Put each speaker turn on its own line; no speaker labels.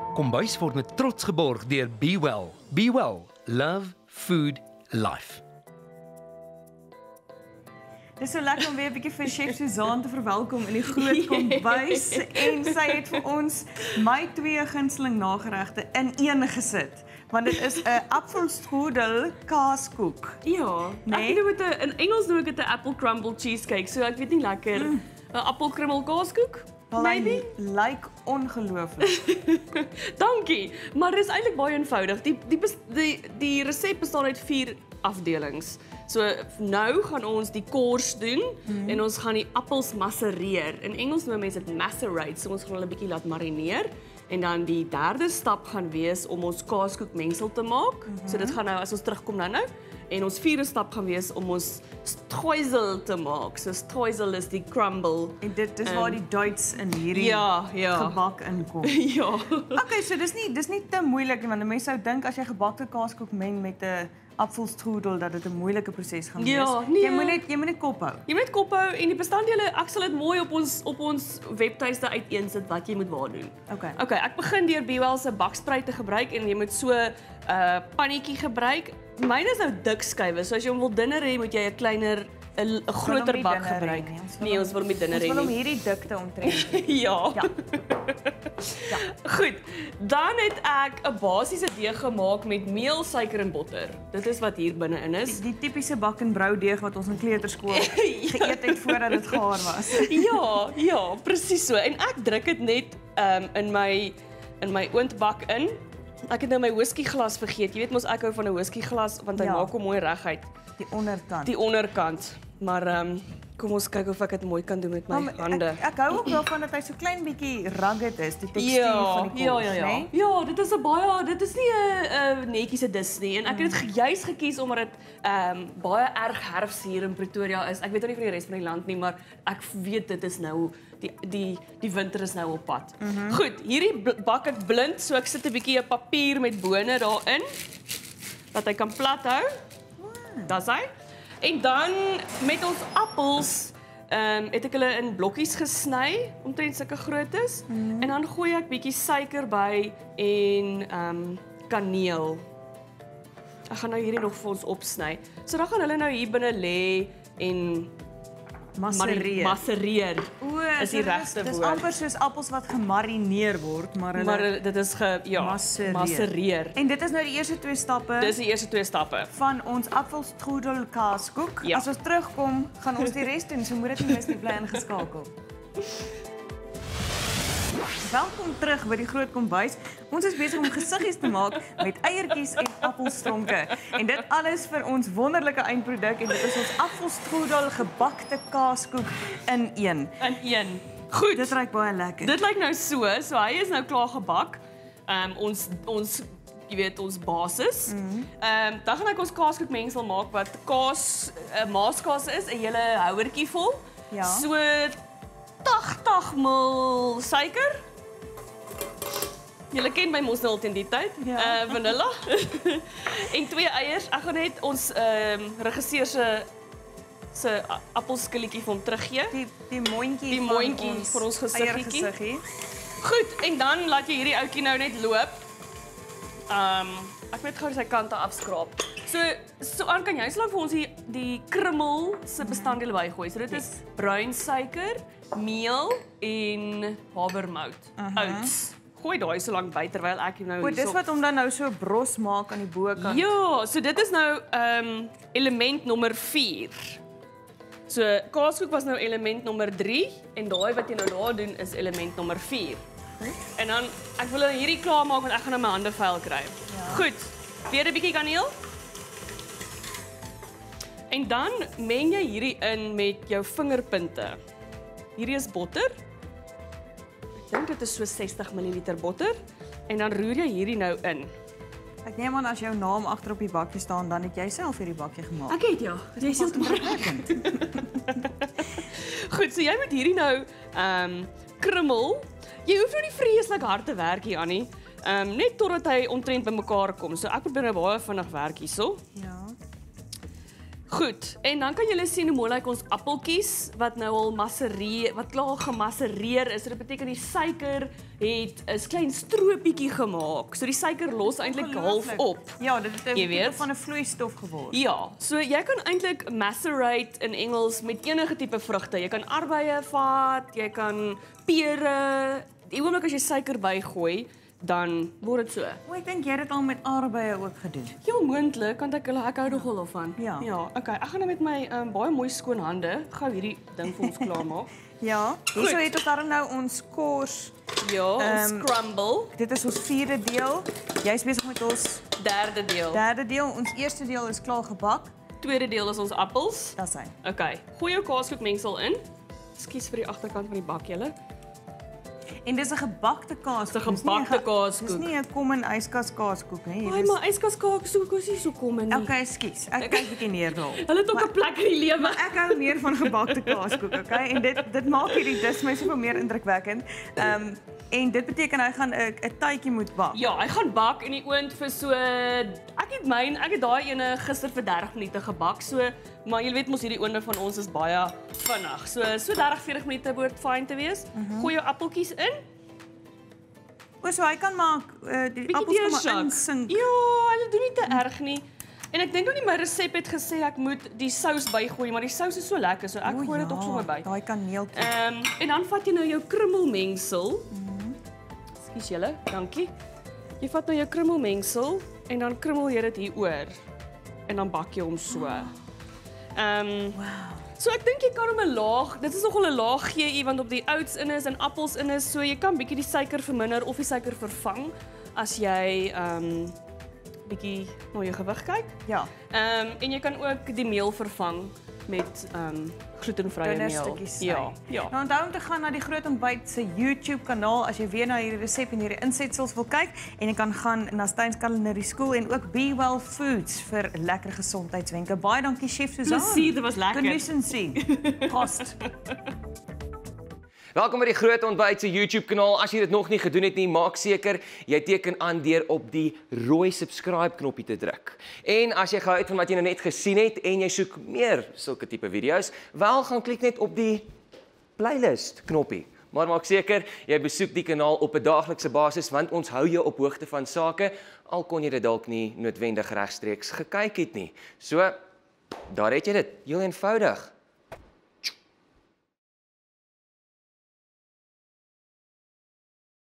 Kombuis word met trots geborg deur Be Well. Be Well, love, food, life.
Dit is so lekker om weer 'n bietjie vir Chef Suzan te verwelkom in die groot kombuis en sy het vir ons my 2 gunsteling nageregte in een gesit. Want dit is 'n apfelstrudel kaaskoek.
Ja,
Nee?
ek noem dit in Engels noem ek dit 'n apple crumble cheesecake. So ek weet nie lekker 'n appelkrummel kaaskoek. Maybe.
Lyk ongelooflik.
Dankie. Maar dit is eintlik baie eenvoudig. Die resep bestaan uit 4 afdelings. So nou gaan ons die kors doen en ons gaan die appels massereer. In Engels noem mense dit macerate. So ons gaan hulle 'n bietjie laat marineer. En dan die derde stap gaan wees om ons kaaskoekmengsel te maak. So dit gaan nou as ons terugkom nou. En ons vierde stap gaan wees om ons streusel te maak. So streusel is die crumble.
En dit is waar die Duits in hierdie
Ja.
gebak inkom.
Ja.
Okay, so dis nie te moeilik nie, want 'n mens sou dink as jy gebakte kaaskoek meng met 'n apfelstrudel dat dit 'n moeilike proses gaan wees.
Ja, nee.
Jy moet net kop hou.
Jy moet kop hou en die bestanddele, ek sal dit mooi op ons webtuiste uiteensit wat jy moet waar doen.
Okay.
Ek begin deur Be Well se bakspruit te gebruik en jy moet so 'n pannetjie gebruik. Myne is nou dik skywe, so as jy hom wil dunner hê, moet jy 'n groter bak gebruik. Nee, ons wil hom nie dunner hê nie.
Ons wil hom hierdie dikte omtrent.
Ja.
Ja.
Goed. Dan het ek 'n basiese deeg gemaak met meel, suiker en botter. Dit is wat hier binne-in is.
Die tipiese bak en brou deeg wat ons in kleuterskool geëet het voordat dit gaar was.
Ja, presies so. En ek druk dit net in my oondbak in. Ek het nou my whiskyglas vergeet. Jy weet mos ek hou van 'n whiskyglas want hy maak hom mooi reguit. Die onderkant. Maar kom ons kyk of ek dit mooi kan doen met my hande.
Ek hou ook daarvan dat hy so klein bietjie rugged is, die tekstuur van die kos, né?
Ja, dit is nie 'n netjiese dis nie en ek het dit juis gekies omdat dit baie erg herfs hier in Pretoria is. Ek weet nie van die res van die land nie, maar ek weet dit is nou die winter is nou op pad. Goed, hierdie bak ek blind, so ek sit 'n bietjie 'n papier met bone daarin dat hy kan plat hou. Dis hy. En dan met ons appels het ek hulle in blokkies gesny, omtrent sulke groot is. En dan gooi ek bietjie suiker by en kaneel. Ek gaan nou hierdie nog vir ons opsny. So dan gaan hulle nou hier binne lê en massereer. Is die regte woord.
Dis amper soos appels wat gemarineer word, maar
dit is massereer.
En dit is nou die eerste 2 stappe.
Dis die eerste 2 stappe.
Van ons apfelstrudel kaaskoek.
Ja.
As ons terugkom, gaan ons die res doen. So moet dit nie mis nie, bly ingeskakel. Welkom terug by die groot kombuis. Ons is besig om gesiggies te maak met eiertjies en appelstronke. En dit alles vir ons wonderlike eindproduk en dit is ons apfelstrudel gebakte kaaskoek in een.
Goed.
Dit ruik baie lekker.
Dit lyk nou so hy is nou klaar gebak. Ons jy weet ons basis. Dan gaan ek ons kaaskoekmengsel maak wat maaskaas is, 'n hele houertjie vol.
Ja.
So 80 ml suiker. Julle ken my mos nou al teen die tyd.
Ja.
Vanilla. En 2 eiers. Ek gaan net ons regisseur se appelskilletjie vir hom teruggee.
Die mondjie
vir ons gesiggetjie.
eiergesiggie.
Goed, en dan laat jy hierdie ouetjie nou net loop. Ek moet gou sy kante afskraap. So aan kan jy slaan vir ons die krummel se bestanddele bygooi. So dit is bruin suiker, meel en havermout. Oats. Gooi daai so lank by terwyl ek nou
Dis wat hom dan nou so bros maak aan die bokant.
Ja, so dit is nou element nommer 4. So kaaskoek was nou element nommer 3 en daai wat jy nou daar doen is element nommer 4. En dan ek wil hierdie klaar maak want ek gaan nou my hande vuil kry. Ja. Goed. Weer 'n bietjie kaneel. En dan meng jy hierdie in met jou vingerpunte. Hierdie is botter. Ek dink dit is so 60 ml botter en dan roer jy hierdie nou in.
Ek neem aan as jou naam agter op die bakkie staan, dan het jy self hierdie bakkie gemaak.
Ek het ja. Jy sê dit Goed, so jy moet hierdie nou krummel. Jy hoef nou nie vreeslik hard te werk hier, Annie. Net totdat hy omtrent bymekaar kom. So ek probeer nou baie vinnig werk hierso.
Ja.
Goed, en dan kan julle sien hoe mooi lyk ons appeltjies wat nou al wat klaar gemassereer is. So dit beteken die suiker het 'n klein stroopietjie gemaak. So die suiker los eintlik half op.
Ja, dit het
Jy
'n
weet.
tipe van 'n vloeistof geword.
Ja, so jy kan eintlik macerate in Engels met enige tipe vrugte. Jy kan aardbeie vat, jy kan pere. Die oomblik as jy suiker bygooi, dan word dit so.
O, ek dink jy het dit al met aardbeie ook gedoen.
Heel moontlik, want ek hou nogal daarvan.
Ja.
Ja, okay. Ek gaan nou met my baie mooi skoon hande gou hierdie ding vir ons klaarmaak.
Ja, hierso het ons dan nou ons kors.
Ja, ons crumble.
Dit is ons 4de deel. Jy's besig met ons
Derde deel.
3de deel. Ons eerste deel is klaar gebak.
Tweede deel is ons appels.
Dis hy.
Okay, gooi jou kaaskoekmengsel in. Ekskuus vir die agterkant van die bak julle.
En dis 'n gebakte kaaskoek.
Dis 'n gebakte kaaskoek.
Dis nie 'n common yskas kaaskoek nie.
Ai, maar yskaskaaksoek is nie so kom in nie.
Okay, skus. Ek kyk bietjie neer daarop.
Hulle het ook 'n plek in die lewe.
Ek hou meer van gebakte kaaskoek, okay? En dit maak hierdie dis my soveel meer indrukwekkend. En dit beteken hy gaan 'n tydjie moet bak.
Ja, hy gaan bak in die oond vir so ek het daai ene gister vir 30 minute gebak. So, maar jy weet mos hierdie oonde van ons is baie vinnig. So 30-40 minute behoort fyn te wees. Gooi jou appeltjies in.
O, so hy kan maak die appels kan maar
deursak.
insink.
Ja, hulle doen nie te erg nie. En ek dink nog nie my resep het gesê ek moet die sous bygooi, maar die sous is so lekker, so ek
O,
gooi dit ook sommer by.
Daai kaneeltjie.
En dan vat jy nou jou krummelmengsel. Ekskuus julle, dankie. Jy vat nou jou krummelmengsel en dan krummel jy dit hier oor. En dan bak jy hom so. So ek dink jy kan hom 'n laag, dit is nogal 'n laag GI want op die oats in is en appels in is, so jy kan bietjie die suiker verminder of die suiker vervang as jy bietjie na jou gewig kyk.
Ja.
En jy kan ook die meel vervang met glutenvrye
Dunne
meel.
stukkies
Ja,
sny.
ja.
Nou onthou om te gaan na die Groot Ontbyt se YouTube kanaal as jy weer na hierdie resep en hierdie insetsels wil kyk en jy kan gaan na Steins Culinary School en ook Be Well Foods vir lekker gesondheidswenke. Baie dankie chef Susan.
Plesier, dit was lekker.
Consistency. Kost.
Welkom by die Groot Ontbyt se YouTube kanaal. As jy dit nog nie gedoen het nie, maak seker jy teken aan deur op die rooi subscribe knoppie te druk. En as jy gehou het van wat jy nou net gesien het en jy soek meer sulke tipe video's, wel gaan klik net op die playlist knoppie. Maar maak seker jy besoek die kanaal op 'n daaglikse basis want ons hou jou op hoogte van sake al kon jy dit dalk nie noodwendig regstreeks gekyk het nie. So daar het jy dit, heel eenvoudig.